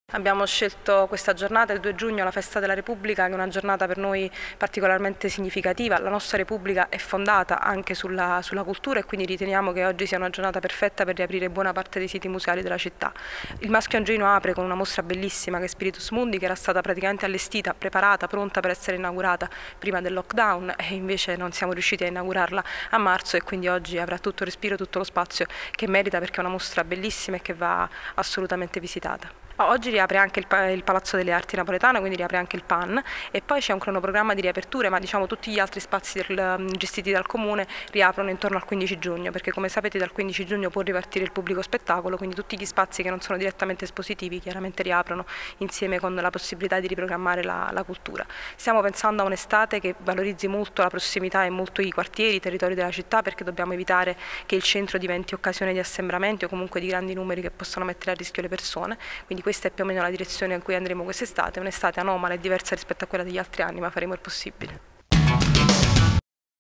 Abbiamo scelto questa giornata, il 2 giugno, la festa della Repubblica, che è una giornata per noi particolarmente significativa. La nostra Repubblica è fondata anche sulla cultura e quindi riteniamo che oggi sia una giornata perfetta per riaprire buona parte dei siti museali della città. Il Maschio Angioino apre con una mostra bellissima che è Spiritus Mundi, che era stata praticamente allestita, preparata, pronta per essere inaugurata prima del lockdown e invece non siamo riusciti a inaugurarla a marzo e quindi oggi avrà tutto il respiro, tutto lo spazio che merita perché è una mostra bellissima e che va assolutamente visitata. Oggi riapre anche il Palazzo delle Arti napoletano, quindi riapre anche il PAN e poi c'è un cronoprogramma di riaperture, ma diciamo tutti gli altri spazi gestiti dal Comune riaprono intorno al 15 giugno, perché come sapete dal 15 giugno può ripartire il pubblico spettacolo, quindi tutti gli spazi che non sono direttamente espositivi chiaramente riaprono insieme con la possibilità di riprogrammare la cultura. Stiamo pensando a un'estate che valorizzi molto la prossimità e molto i quartieri, i territori della città, perché dobbiamo evitare che il centro diventi occasione di assembramenti o comunque di grandi numeri che possono mettere a rischio le persone. Quindi questa è più o meno la direzione in cui andremo quest'estate, un'estate anomala e diversa rispetto a quella degli altri anni, ma faremo il possibile.